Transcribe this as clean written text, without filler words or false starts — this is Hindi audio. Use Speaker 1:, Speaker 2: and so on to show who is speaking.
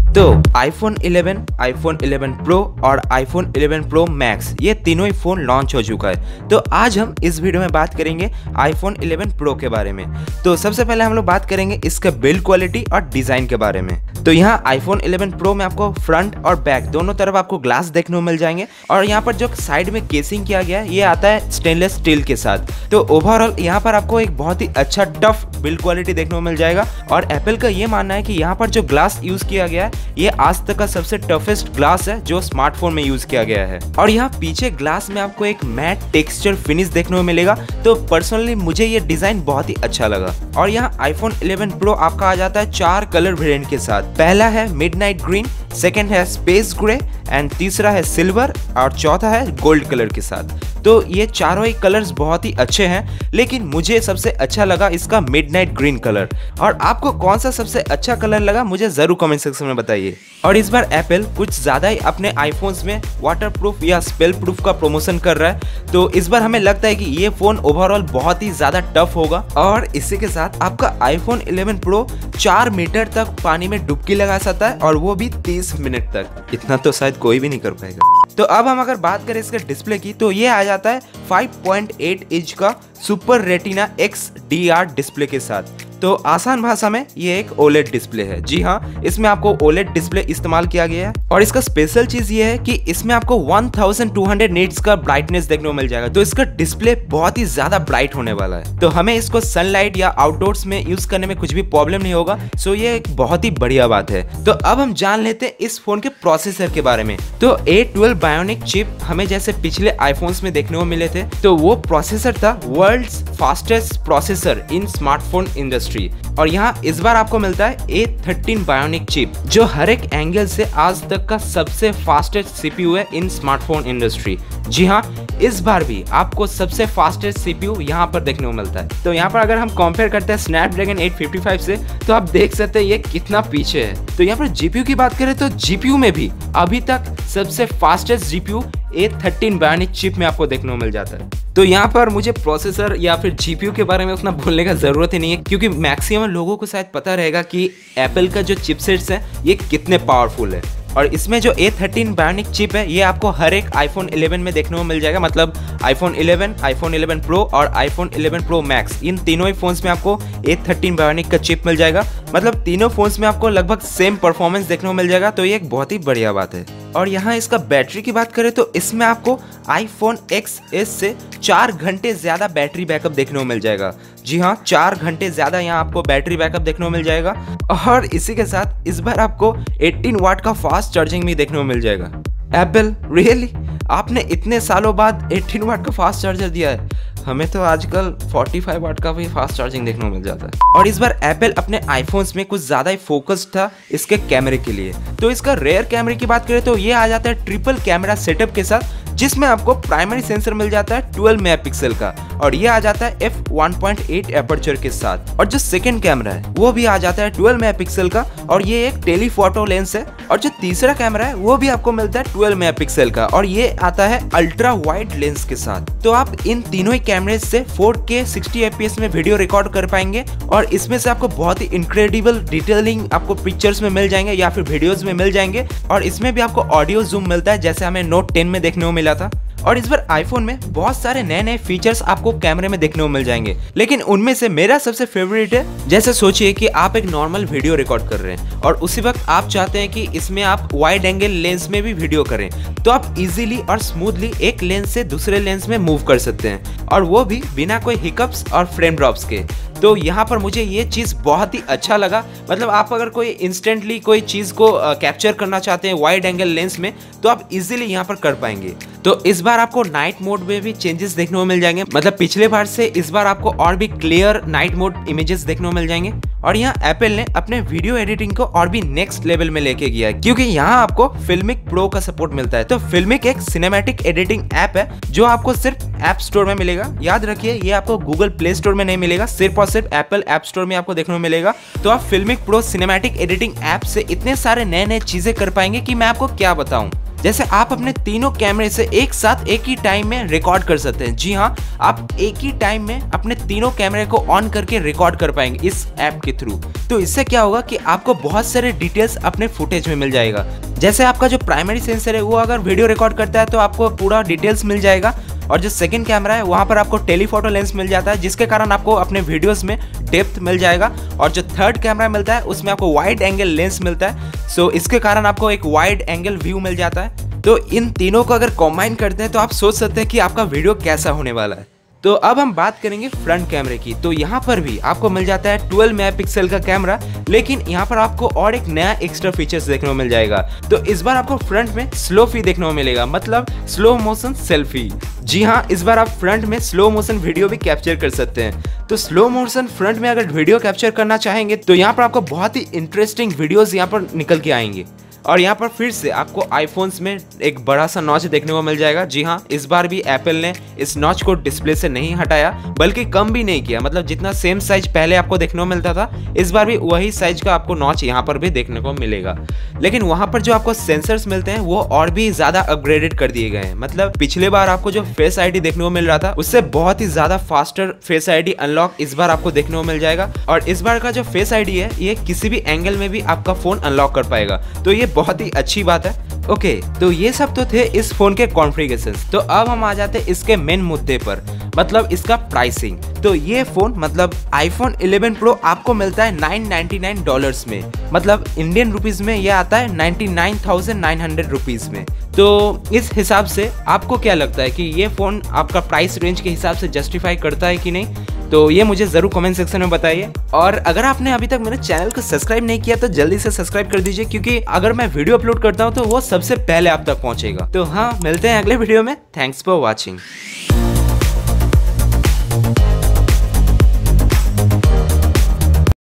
Speaker 1: तो iPhone 11, iPhone 11 Pro और iPhone 11 Pro Max ये तीनों ही फ़ोन लॉन्च हो चुका है। तो आज हम इस वीडियो में बात करेंगे iPhone 11 Pro के बारे में। तो सबसे पहले हम लोग बात करेंगे इसका बिल्ड क्वालिटी और डिज़ाइन के बारे में। तो यहाँ iPhone 11 Pro में आपको फ्रंट और बैक दोनों तरफ आपको ग्लास देखने को मिल जाएंगे और यहाँ पर जो साइड में केसिंग किया गया है ये आता है स्टेनलेस स्टील के साथ। तो ओवरऑल यहाँ पर आपको एक बहुत ही अच्छा टफ बिल्ड क्वालिटी देखने को मिल जाएगा और एप्पल का ये मानना है कि यहाँ पर जो ग्लास यूज किया गया है ये आज तक का सबसे टफेस्ट ग्लास है जो स्मार्टफोन में यूज किया गया है। और यहाँ पीछे ग्लास में आपको एक मैट टेक्सचर फिनिश देखने को मिलेगा। तो पर्सनली मुझे ये डिजाइन बहुत ही अच्छा लगा। और यहाँ iPhone 11 Pro आपका आ जाता है 4 कलर वेरिएंट के साथ। पहला है मिडनाइट ग्रीन, सेकंड है स्पेस ग्रे एंड तीसरा है सिल्वर और चौथा है गोल्ड कलर के साथ। तो ये चारों ही कलर्स बहुत ही अच्छे हैं, लेकिन मुझे सबसे अच्छा लगा इसका मिडनाइट ग्रीन कलर। और आपको कौन सा सबसे अच्छा कलर लगा मुझे जरूर कमेंट सेक्शन में बताइए। और इस बार एप्पल कुछ ज़्यादा ही अपने आईफोन्स में वाटरप्रूफ या स्पेल प्रूफ का प्रमोशन कर रहा है। तो इस बार हमें लगता है कि ये फ़ोन ओवरऑल बहुत ही ज़्यादा टफ होगा। और इसी के साथ आपका iPhone 11 Pro 4 मीटर तक पानी में डुबकी लगा सकता है और वो भी 30 मिनट तक। इतना तो शायद कोई भी नहीं कर पाएगा। तो अब हम अगर बात करें इसके डिस्प्ले की तो ये आ जाता है 5.8 इंच का सुपर रेटिना XDR डिस्प्ले के साथ। तो आसान भाषा में ये एक OLED डिस्प्ले है। जी हाँ, इसमें आपको OLED डिस्प्ले इस्तेमाल किया गया है और इसका स्पेशल चीज ये है कि इसमें आपको 1200 निट्स का ब्राइटनेस देखने को मिल जाएगा। तो इसका डिस्प्ले बहुत ही ज्यादा ब्राइट होने वाला है। तो हमें इसको सनलाइट या आउटडोर्स में यूज करने में कुछ भी प्रॉब्लम नहीं होगा। सो ये एक बहुत ही बढ़िया बात है। तो अब हम जान लेते हैं इस फोन के प्रोसेसर के बारे में। तो A12 बायोनिक चिप हमें जैसे पिछले आईफोन्स में देखने को मिले थे, तो वो प्रोसेसर था world's fastest processor in smartphone industry. और यहाँ इस बार आपको मिलता है A13 बायोनिक चिप जो हर एक एंगल से आज तक का सबसे फास्टेस्ट CPU है इन स्मार्टफोन इंडस्ट्री। जी हाँ, इस बार भी आपको सबसे फास्टेस्ट CPU यहाँ पर देखने को मिलता है। तो यहाँ पर अगर हम कंपेयर करते हैं स्नैपड्रैगन 855 से तो आप देख सकते हैं ये कितना पीछे है। तो यहाँ पर GPU की बात करें तो GPU में भी अभी तक सबसे fastest GPU A13 bionic chip में आपको देखने को मिल जाता है। तो यहाँ पर मुझे प्रोसेसर या फिर GPU के बारे में उतना बोलने का जरूरत ही नहीं है, क्योंकि मैक्सिमम लोगों को शायद पता रहेगा कि एप्पल का जो चिपसेट्स है ये कितने पावरफुल है। और इसमें जो A13 बायोनिक चिप है ये आपको हर एक iPhone 11 में देखने को मिल जाएगा। मतलब iPhone 11, iPhone 11 Pro और iPhone 11 Pro Max इन तीनों ही फोन्स में आपको A13 बायोनिक का चिप मिल जाएगा। मतलब तीनों फोन्स में आपको लगभग सेम परफॉर्मेंस देखने को मिल जाएगा। तो ये एक बहुत ही बढ़िया बात है। और यहाँ इसका बैटरी की बात करें तो इसमें आपको iPhone XS से 4 घंटे ज़्यादा बैटरी बैकअप देखने को मिल जाएगा। जी हाँ, 4 घंटे ज़्यादा यहाँ आपको बैटरी बैकअप देखने को मिल जाएगा। और इसी के साथ इस बार आपको 18 वाट का फास्ट चार्जिंग भी देखने को मिल जाएगा। एप्पल रियली आपने इतने सालों बाद 18 वाट का फास्ट चार्जर दिया है? हमें तो आजकल 45 वाट का भी फास्ट चार्जिंग देखने को मिल जाता है। और इस बार एप्पल अपने आईफोन्स में कुछ ज़्यादा ही फोकस्ड था इसके कैमरे के लिए। तो इसका रेयर कैमरे की बात करें तो ये आ जाता है ट्रिपल कैमरा सेटअप के साथ, जिसमें आपको प्राइमरी सेंसर मिल जाता है 12 मेगापिक्सल का और ये आ जाता है f1.8 एपर्चर के साथ। और जो सेकंड कैमरा है वो भी आ जाता है 12 मेगापिक्सल का और ये एक टेलीफोटो लेंस है। और जो तीसरा कैमरा है वो भी आपको मिलता है 12 मेगापिक्सल का और ये आता है अल्ट्रा वाइड लेंस के साथ। तो आप इन तीनों ही कैमरे से 4K 60 FPS में वीडियो रिकॉर्ड कर पाएंगे और इसमें से आपको बहुत ही इनक्रेडिबल डिटेलिंग आपको पिक्चर्स में मिल जाएंगे या फिर वीडियोस में मिल जाएंगे। और इसमें भी आपको ऑडियो जूम मिलता है जैसे हमें Note 10 में देखने को मिला था। और इस बार आईफोन में बहुत सारे नए नए फीचर्स आपको कैमरे में देखने को मिल जाएंगे, लेकिन उनमें से मेरा सबसे फेवरेट है, जैसे सोचिए कि आप एक नॉर्मल वीडियो रिकॉर्ड कर रहे हैं और उसी वक्त आप चाहते हैं कि इसमें आप वाइड एंगल लेंस में भी वीडियो करें, तो आप इजीली और स्मूथली एक लेंस से दूसरे लेंस में मूव कर सकते हैं और वो भी बिना कोई हिकअप्स और फ्रेम ड्रॉप्स के। तो यहाँ पर मुझे ये चीज़ बहुत ही अच्छा लगा। मतलब आप अगर कोई इंस्टेंटली कोई चीज़ को कैप्चर करना चाहते हैं वाइड एंगल लेंस में तो आप इजीली यहाँ पर कर पाएंगे। तो इस बार आपको नाइट मोड में भी चेंजेस देखने को मिल जाएंगे। मतलब पिछले बार से इस बार आपको और भी क्लियर नाइट मोड इमेजेस देखने को मिल जाएंगे। और यहाँ एप्पल ने अपने वीडियो एडिटिंग को और भी नेक्स्ट लेवल में लेके गया है, क्योंकि यहाँ आपको फिल्मिक प्रो का सपोर्ट मिलता है। तो फिल्मिक एक सिनेमैटिक एडिटिंग ऐप है जो आपको सिर्फ ऐप स्टोर में मिलेगा। याद रखिए ये आपको गूगल प्ले स्टोर में नहीं मिलेगा, सिर्फ और सिर्फ एप्पल ऐप स्टोर में आपको देखने को मिलेगा। तो आप Filmic Pro cinematic editing app से इतने सारे नए नए चीजें कर पाएंगे कि मैं आपको क्या बताऊं। जैसे आप अपने तीनों कैमरे से एक साथ एक ही टाइम में रिकॉर्ड कर सकते हैं। जी हाँ, आप एक ही टाइम में अपने तीनों कैमरे को ऑन करके रिकॉर्ड कर पाएंगे इस ऐप के थ्रू। तो इससे क्या होगा कि आपको बहुत सारे डिटेल्स अपने फुटेज में मिल जाएगा। जैसे आपका जो प्राइमरी सेंसर है वो अगर वीडियो रिकॉर्ड करता है तो आपको पूरा डिटेल्स मिल जाएगा, और जो सेकंड कैमरा है वहाँ पर आपको टेलीफोटो लेंस मिल जाता है, जिसके कारण आपको अपने वीडियोस में डेप्थ मिल जाएगा। और जो थर्ड कैमरा मिलता है उसमें आपको वाइड एंगल लेंस मिलता है, सो इसके कारण आपको एक वाइड एंगल व्यू मिल जाता है। तो इन तीनों को अगर कंबाइन करते हैं तो आप सोच सकते हैं कि आपका वीडियो कैसा होने वाला है। तो अब हम बात करेंगे फ्रंट कैमरे की। तो यहाँ पर भी आपको मिल जाता है 12 मेगापिक्सल का कैमरा, लेकिन यहाँ पर आपको और एक नया एक्स्ट्रा फीचर्स देखने को मिल जाएगा। तो इस बार आपको फ्रंट में स्लो फी देखने को मिलेगा, मतलब स्लो मोशन सेल्फी। जी हाँ, इस बार आप फ्रंट में स्लो मोशन वीडियो भी कैप्चर कर सकते हैं। तो स्लो मोशन फ्रंट में अगर वीडियो कैप्चर करना चाहेंगे तो यहाँ पर आपको बहुत ही इंटरेस्टिंग वीडियोस यहाँ पर निकल के आएंगे। और यहाँ पर फिर से आपको आईफोन्स में एक बड़ा सा नॉच देखने को मिल जाएगा। जी हाँ, इस बार भी एप्पल ने इस नॉच को डिस्प्ले से नहीं हटाया, बल्कि कम भी नहीं किया। मतलब जितना सेम साइज पहले आपको देखने को मिलता था, इस बार भी वही साइज का आपको नॉच यहाँ पर भी देखने को मिलेगा। लेकिन वहाँ पर जो आपको सेंसर्स मिलते हैं वो और भी ज्यादा अपग्रेडेड कर दिए गए हैं। मतलब पिछले बार आपको जो फेस आईडी देखने को मिल रहा था उससे बहुत ही ज्यादा फास्टर फेस आईडी अनलॉक इस बार आपको देखने को मिल जाएगा। और इस बार का जो फेस आईडी है ये किसी भी एंगल में भी आपका फोन अनलॉक कर पाएगा, तो ये बहुत ही अच्छी बात है। ओके, तो ये सब तो थे इस फोन के कॉन्फ़िगरेशंस। तो अब हम आ जाते हैं इसके मेन मुद्दे पर, मतलब इसका प्राइसिंग। तो ये फोन मतलब आईफोन 11 प्रो आपको मिलता है $999 में, मतलब इंडियन रुपीस में ये आता है 99,900 रुपीज में। तो इस हिसाब से आपको क्या लगता है कि ये फोन आपका प्राइस रेंज के हिसाब से जस्टिफाई करता है कि नहीं? तो ये मुझे जरूर कमेंट सेक्शन में बताइए। और अगर आपने अभी तक मेरे चैनल को सब्सक्राइब नहीं किया तो जल्दी से सब्सक्राइब कर दीजिए, क्योंकि अगर मैं वीडियो अपलोड करता हूँ तो वो सबसे पहले आप तक पहुंचेगा। तो हाँ, मिलते हैं अगले वीडियो में। Thanks for watching.